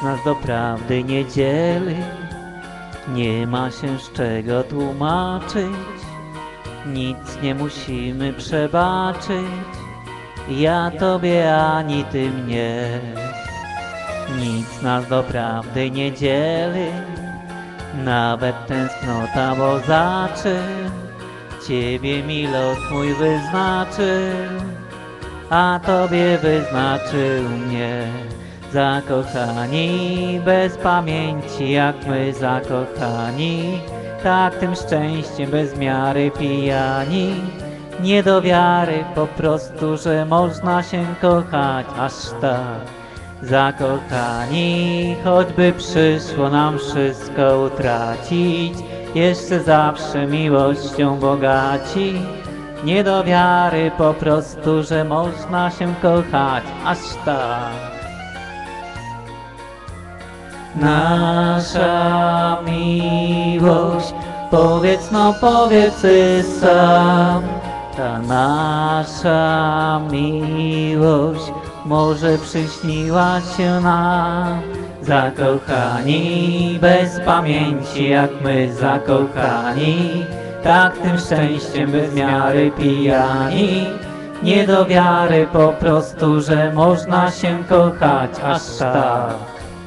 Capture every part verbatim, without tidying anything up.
nas doprawdy nie dzieli, nie ma się z czego tłumaczyć, nic nie musimy przebaczyć, ja Tobie ani Ty mnie. Nic nas doprawdy nie dzieli, nawet tęsknota, bo za czym Ciebie mi los mój wyznaczył, a Tobie wyznaczył mnie. Zakochani bez pamięci, jak my zakochani, tak tym szczęściem bez miary pijani. Nie do wiary po prostu, że można się kochać aż tak. Zakochani, choćby przyszło nam wszystko utracić, jeszcze zawsze miłością bogaci. Nie do wiary po prostu, że można się kochać aż tak. Nasza miłość, powiedz no powiedz Ty sam, ta nasza miłość może przyśniła się nam. Zakochani bez pamięci, jak my zakochani, tak tym szczęściem bez miary pijani. Nie do wiary po prostu, że można się kochać aż tak.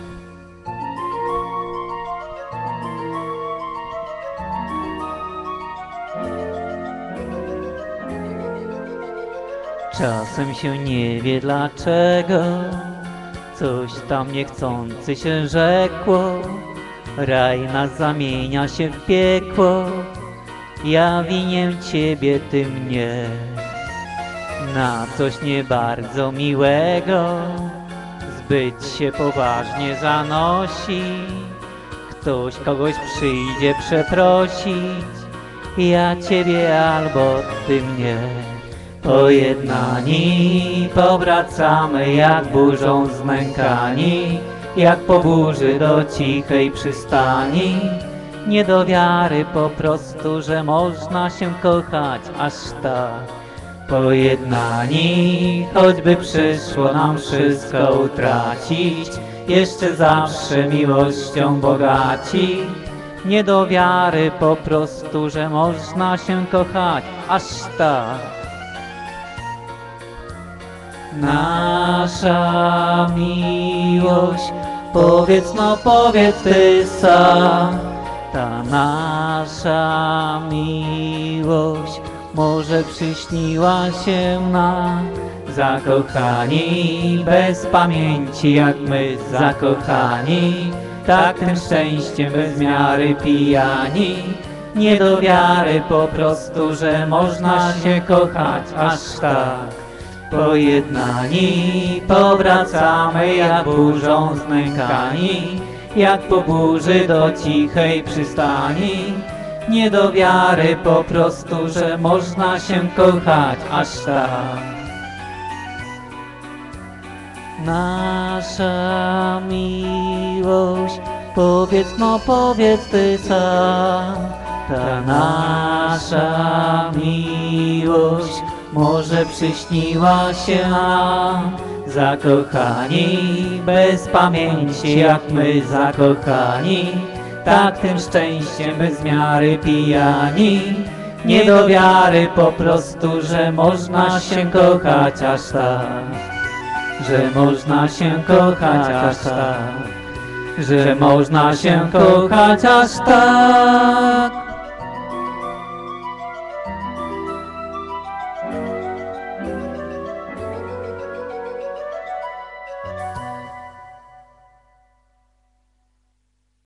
Czasem się nie wie dlaczego, coś tam niechcący się rzekło, raj nas zamienia się w piekło, ja winię Ciebie, Ty mnie. Na coś nie bardzo miłego, zbyt się poważnie zanosi, ktoś kogoś przyjdzie przeprosić, ja Ciebie albo Ty mnie. Pojednani powracamy jak burzą znękani, jak po burzy do cichej przystani. Nie do wiary po prostu, że można się kochać aż tak. Pojednani, choćby przyszło nam wszystko utracić, jeszcze zawsze miłością bogaci. Nie do wiary po prostu, że można się kochać aż tak. Nasza miłość, powiedz no powiedz Ty sam, ta nasza miłość może przyśniła się nam. Zakochani bez pamięci, jak my zakochani, tak tym szczęściem bez miary pijani. Nie do wiary po prostu, że można się kochać aż tak. Pojednani powracamy jak burzą znękani, jak po burzy do cichej przystani. Nie do wiary po prostu, że można się kochać aż tak. Nasza miłość, powiedz no powiedz Ty sam, ta nasza miłość może przyśniła się nam. Zakochani bez pamięci, jak my zakochani, tak tym szczęściem bez miary pijani. Nie do wiary po prostu, że można się kochać aż tak. Że można się kochać aż tak. Że można się kochać aż tak.